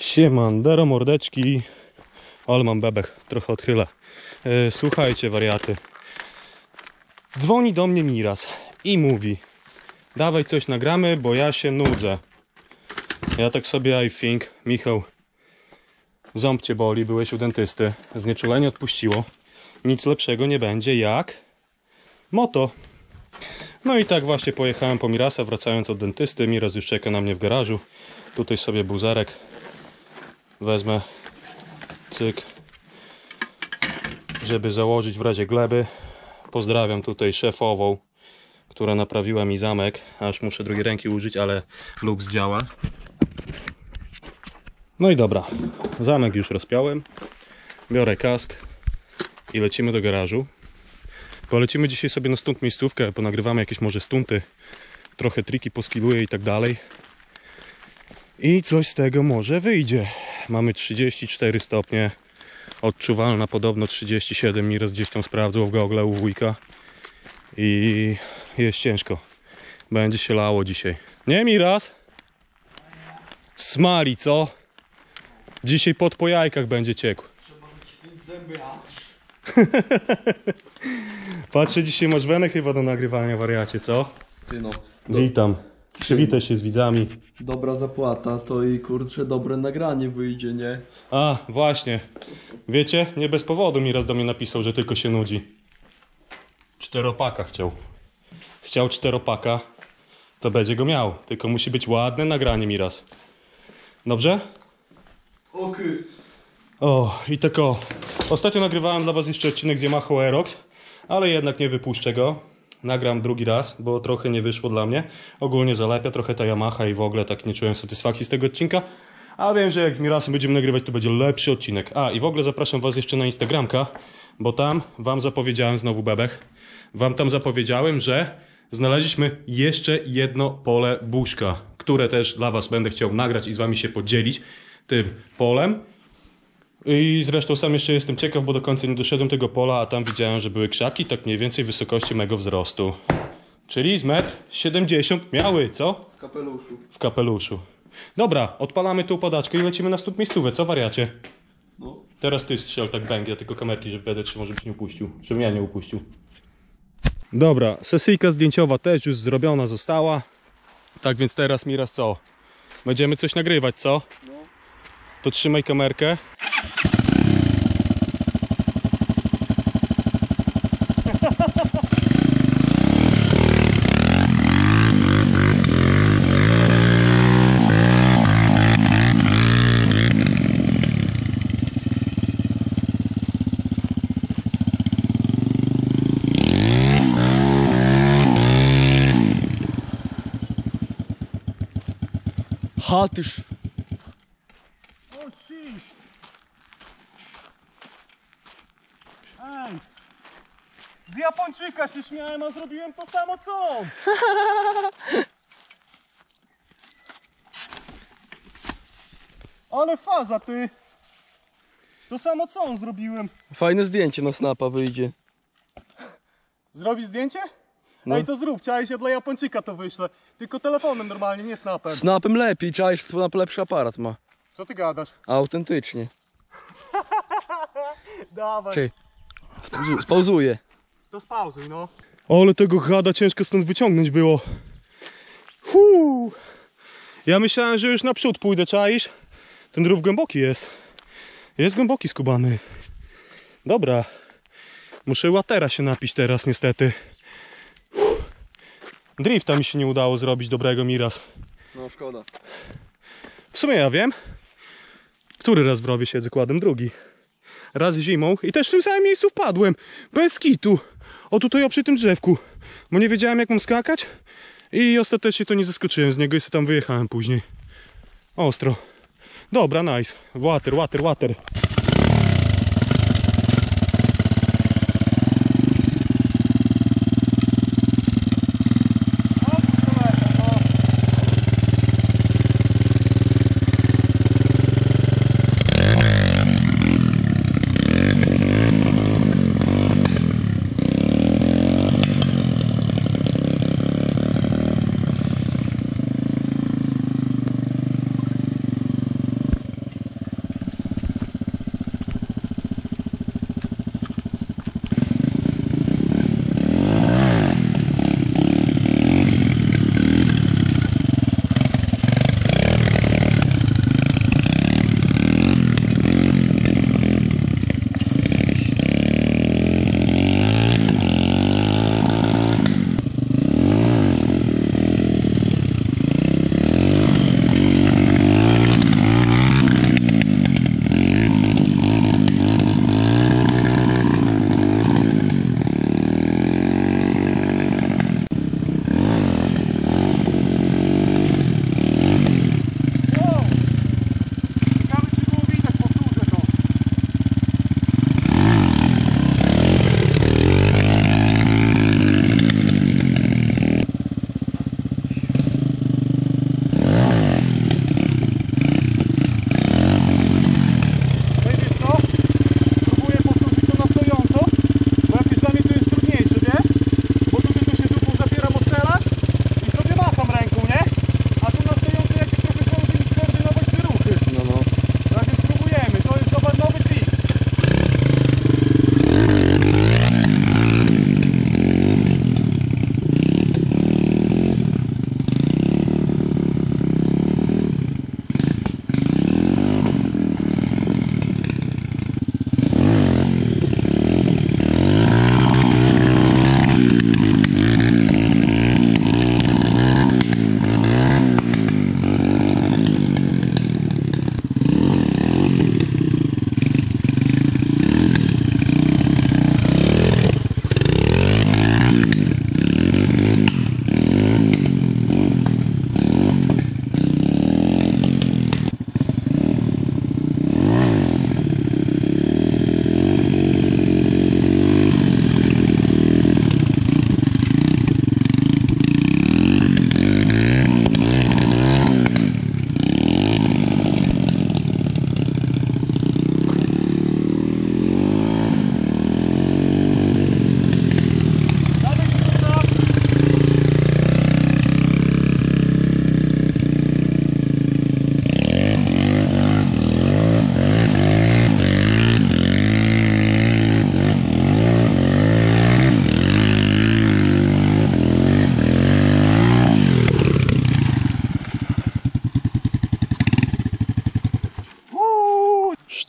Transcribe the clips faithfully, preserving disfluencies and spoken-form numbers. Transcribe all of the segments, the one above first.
Siemandero mordeczki, ale mam bebech, trochę odchylę. E, słuchajcie wariaty, dzwoni do mnie Miras i mówi: dawaj coś nagramy, bo ja się nudzę. Ja tak sobie I think, Michał, ząb cię boli, byłeś u dentysty, znieczulenie odpuściło, nic lepszego nie będzie jak moto. No i tak właśnie pojechałem po Mirasa, wracając od dentysty. Miras już czeka na mnie w garażu. Tutaj sobie buzerek wezmę, cyk, żeby założyć w razie gleby. Pozdrawiam tutaj szefową, która naprawiła mi zamek, aż muszę drugiej ręki użyć, ale lux działa. No i dobra, zamek już rozpiąłem, biorę kask i lecimy do garażu. Polecimy dzisiaj sobie na stunt miejscówkę, ponagrywamy jakieś może stunty, trochę triki poskiluję i tak dalej. I coś z tego może wyjdzie. Mamy trzydzieści cztery stopnie, odczuwalna podobno trzydzieści siedem, Miras gdzieś tam sprawdzał w gogle u wujka. I jest ciężko. Będzie się lało dzisiaj. Nie, Miras? Smali, co? Dzisiaj pot po jajkach będzie ciekł. Trzeba zacisnąć zęby, acz. Patrzę, dzisiaj masz wenę chyba do nagrywania, wariacie, co? Ty no. Witam. Przywitaj się z widzami. Dobra zapłata, to i kurczę dobre nagranie wyjdzie, nie? A, właśnie. Wiecie, nie bez powodu Miras do mnie napisał, że tylko się nudzi. Czteropaka chciał. Chciał czteropaka, to będzie go miał. Tylko musi być ładne nagranie, Miras. Dobrze? Okej. O, i tak o. Ostatnio nagrywałem dla was jeszcze odcinek z Yamaha Aerox, ale jednak nie wypuszczę go. Nagram drugi raz, bo trochę nie wyszło dla mnie. Ogólnie zalepia trochę ta Yamaha i w ogóle tak nie czułem satysfakcji z tego odcinka. A wiem, że jak z Mirasem będziemy nagrywać, to będzie lepszy odcinek. A, i w ogóle zapraszam was jeszcze na Instagramka, bo tam wam zapowiedziałem, znowu bebech, wam tam zapowiedziałem, że znaleźliśmy jeszcze jedno pole buszka, które też dla was będę chciał nagrać i z wami się podzielić tym polem. I zresztą sam jeszcze jestem ciekaw, bo do końca nie doszedłem tego pola, a tam widziałem, że były krzaki, tak mniej więcej wysokości mego wzrostu. Czyli z metr siedemdziesiąt miały, co? W kapeluszu. W kapeluszu. Dobra, odpalamy tą podaczkę i lecimy na stóp miejscówę, co wariacie? No. Teraz ty strzel tak bęk, ja tylko kamerki, żeby będę trzymał, żebyś nie upuścił. Żebym ja nie upuścił. Dobra, sesyjka zdjęciowa też już zrobiona została. Tak więc teraz, Miras, co? Będziemy coś nagrywać, co? No. To trzymaj kamerkę. Hatysz. O shit! Ej! Z Japończyka się śmiałem, a zrobiłem to samo co on! Ale faza, ty! To samo co on zrobiłem. Fajne zdjęcie na snapa wyjdzie. Zrobić zdjęcie? No. Ej, to zrób, chciałeś, ja dla Japończyka to wyślę. Tylko telefonem normalnie, nie snapem. Snapem lepiej, czaisz, snap lepszy aparat ma. Co ty gadasz? Autentycznie. Dawaj. Czekaj. Spauzu- Spauzuję. To spauzuj, no. Ale tego gada ciężko stąd wyciągnąć było. Huu. Ja myślałem, że już naprzód pójdę, czaisz? Ten rów głęboki jest. Jest głęboki, skubany. Dobra. Muszę łatera się napić teraz, niestety. Uff. Drifta mi się nie udało zrobić dobrego, Miras. No szkoda. W sumie ja wiem. Który raz w rowie siedzę, kładem drugi. Raz zimą i też w tym samym miejscu wpadłem. Bez kitu. O tutaj, o przy tym drzewku. Bo nie wiedziałem, jak mam skakać. I ostatecznie to nie zaskoczyłem z niego i sobie tam wyjechałem później. Ostro. Dobra, nice. Water, water, water.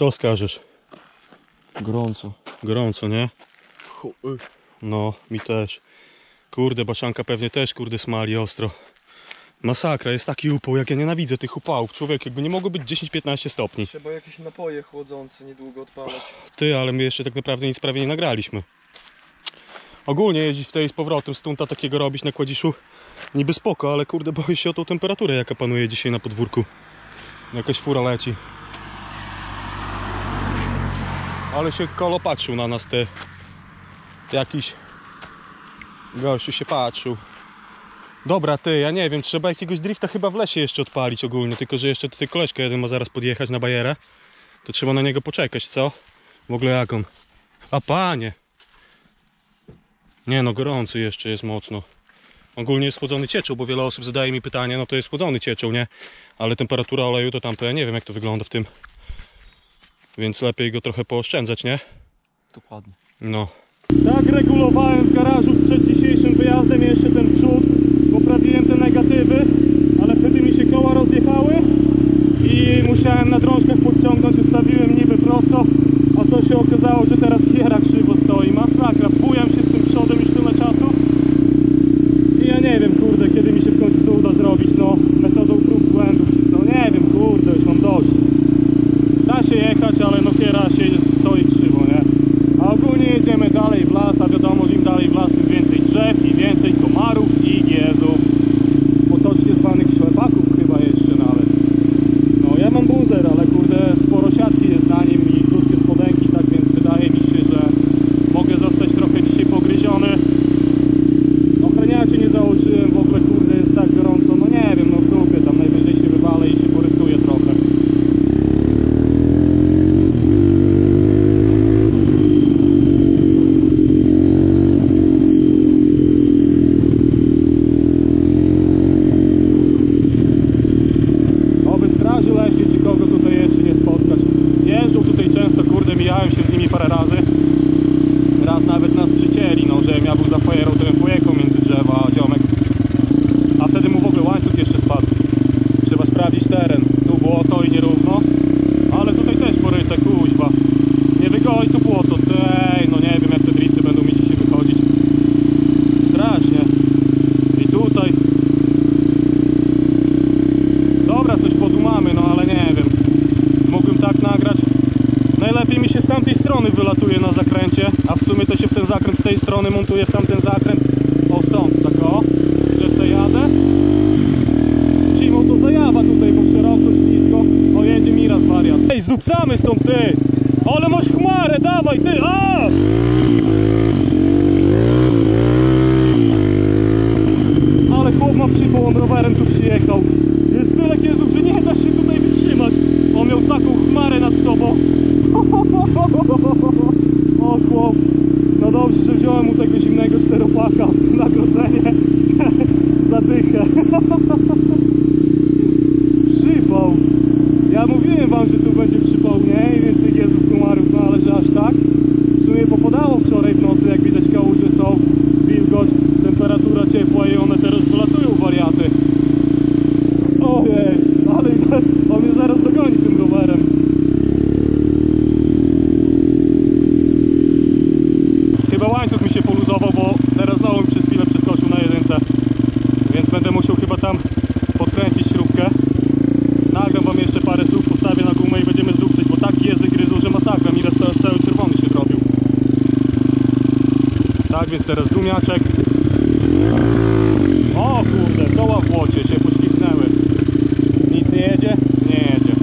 Co skażesz? Gorąco. Gorąco, nie? No, mi też. Kurde, Baszanka pewnie też, kurde, smali ostro. Masakra, jest taki upał, jak ja nienawidzę tych upałów. Człowiek, jakby nie mogło być dziesięć piętnaście stopni. Trzeba jakieś napoje chłodzące niedługo odpalać. Ty, ale my jeszcze tak naprawdę nic prawie nie nagraliśmy. Ogólnie jeździć w tej z powrotem, stunta takiego robić na Kładziszu, niby spoko, ale kurde, boję się o tą temperaturę, jaka panuje dzisiaj na podwórku. Jakaś fura leci. Ale się Kolo patrzył na nas, ty. Jakiś gościu się patrzył. Dobra, ty, ja nie wiem, trzeba jakiegoś drifta chyba w lesie jeszcze odpalić ogólnie, tylko że jeszcze tutaj koleżka jeden ma zaraz podjechać na bajerę. To trzeba na niego poczekać, co? W ogóle jak on? A panie! Nie no, gorący jeszcze jest mocno. Ogólnie jest chłodzony cieczą, bo wiele osób zadaje mi pytanie, no to jest chłodzony cieczą, nie? Ale temperatura oleju to tamto, ja nie wiem jak to wygląda w tym. Więc lepiej go trochę pooszczędzać, nie? Dokładnie. No. Tak regulowałem w garażu przed dzisiejszym wyjazdem jeszcze ten przód. Poprawiłem te negatywy, ale wtedy mi się koła rozjechały i musiałem na drążkach podciągnąć, ustawiłem niby prosto, a co się okazało, że teraz giera krzywo stoi. Masakra, bujam się z tym przodem już tyle czasu i ja nie wiem, kurde, kiedy mi się w końcu to uda zrobić, no, metodą prób błędów, no nie wiem, kurde, już mam dość. Da się jechać, ale no kiera się stoi krzywo, nie? A ogólnie jedziemy dalej w las, a wiadomo, im dalej w las, tym więcej drzew i więcej komarów i giezów. Potocznie zwanych ślepaków chyba jeszcze nawet. No ja mam buzer, ale kurde sporo siatki jest na nim i krótkie spodenki, tak więc wydaje mi się, że mogę zostać trochę dzisiaj pogryziony. Ochraniaczy nie założyłem, w ogóle kurde jest tak gorąco, no nie wiem, no w grupie tam najwyżej się wywalę i się porysuję trochę. Mijałem się z nimi parę razy. Raz nawet nas przycięli, no, że ja był za fajerą, to bym pojechał między drzewa, a ziomek. A wtedy mu w ogóle łańcuch jeszcze spadł. Trzeba sprawdzić teren. Tu błoto i nierówno. Ale tutaj też poryte, kuźwa. Nie wygoi tu błoto. Tej, no nie wiem jak te drifty będą mi dzisiaj wychodzić. Strasznie. I tutaj. Dobra, coś podumamy, no ale nie wiem. Mógłbym tak nagrać. Najlepiej mi się z tamtej strony wylatuje na zakręcie, a w sumie to się w ten zakręt z tej strony montuje w tamten zakręt. O, stąd, tak o, że se jadę. Zimą to zajawa tutaj, bo szeroko, ślisko. O, jedzie mi raz wariat. Ej, zdupcamy stąd, ty! Ale masz chmarę, dawaj, ty! A! Ale chłop ma przypał, on rowerem tu przyjechał. Jest tyle kiezów, że nie da się tutaj wytrzymać. On miał taką chmarę nad sobą. O chłop. No dobrze, że wziąłem mu tego zimnego czteropaka. Nagrodzenie. Zadychę. Przypał. Ja mówiłem wam, że tu będzie przypał mniej, więcej giezów, komarów, no ale że aż tak. W sumie popadało wczoraj w nocy, jak widać kałuże są, wilgoć, temperatura ciepła i one teraz wylatują wariaty. Ojej, ale on mnie zaraz dogoni tym rowerem. Chyba łańcuch mi się poluzował, bo teraz znowu mi przez chwilę przeskoczył na jedynce. Więc będę musiał chyba tam podkręcić śrubkę. Nagram wam jeszcze parę słów, postawię na gumę i będziemy zdupcyć, bo tak język gryzł, że masakra. Mi raz to aż cały czerwony się zrobił. Tak, więc teraz gumiaczek. O kurde, koła w błocie się poślizgnęły. Nic nie jedzie? Nie jedzie.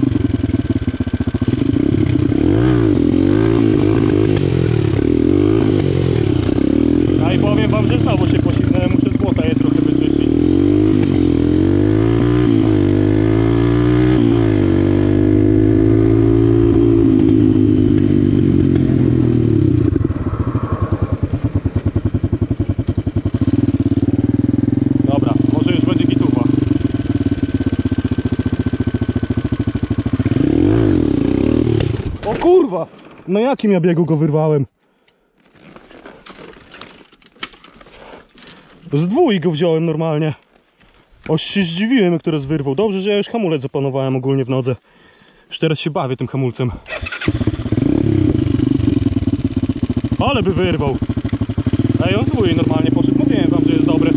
A i powiem wam, że znowu się poślizgnęłem, muszę z błota je trochę wyczyścić. Dobra, może już będzie gituwa. O kurwa! No jakim ja biegu go wyrwałem? Z dwój go wziąłem normalnie. Oś się zdziwiłem, jak teraz wyrwał. Dobrze, że ja już hamulec zapanowałem ogólnie w nodze. Już teraz się bawię tym hamulcem. Ale by wyrwał. Ej, on z dwójki normalnie poszedł. Mówiłem wam, że jest dobry.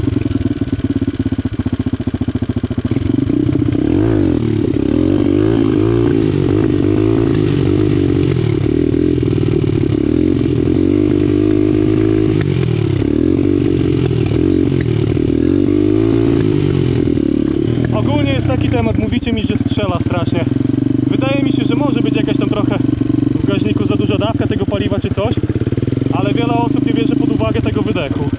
Ogólnie jest taki temat, mówicie mi, że strzela strasznie. Wydaje mi się, że może być jakaś tam trochę w gaźniku za duża dawka tego paliwa czy coś, ale wiele osób nie bierze pod uwagę tego wydechu.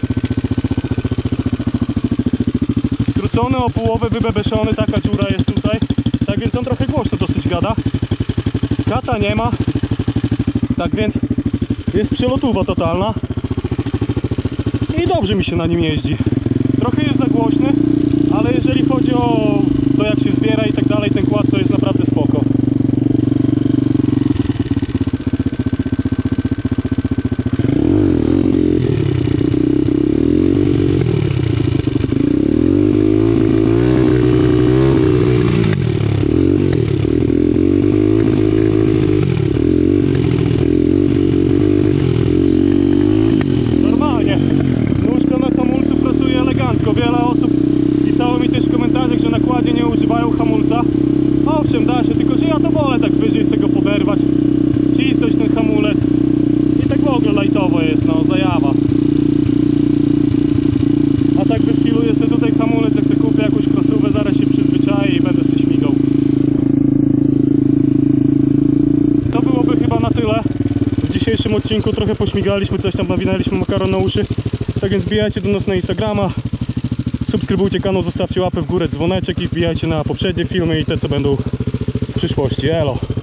Skrócony o połowę, wybebeszony, taka dziura jest tutaj, tak więc on trochę głośno dosyć gada. Kata nie ma, tak więc jest przelotówa totalna i dobrze mi się na nim jeździ. Trochę jest za głośny, ale jeżeli chodzi o to, jak się zbiera i tak dalej, ten kład to jest naprawdę spoko. Normalnie. Nóżka na hamulcu pracuje elegancko. Wiele osób pisało mi też w komentarzach, że na kładzie nie używają hamulca. Owszem, da się, tylko że ja to wolę tak wyżej sobie go poderwać, cisnąć ten hamulec i tak w ogóle lightowo jest, no, zajawa. A tak wyskiluję sobie tutaj hamulec, jak sobie kupię jakąś krosówę, zaraz się przyzwyczaję i będę sobie śmigał. To byłoby chyba na tyle. W dzisiejszym odcinku trochę pośmigaliśmy, coś tam nawinęliśmy makaron na uszy. Tak więc wbijajcie do nas na Instagrama, subskrybujcie kanał, zostawcie łapę w górę, dzwoneczek i wbijajcie na poprzednie filmy i te, co będą w przyszłości. Elo!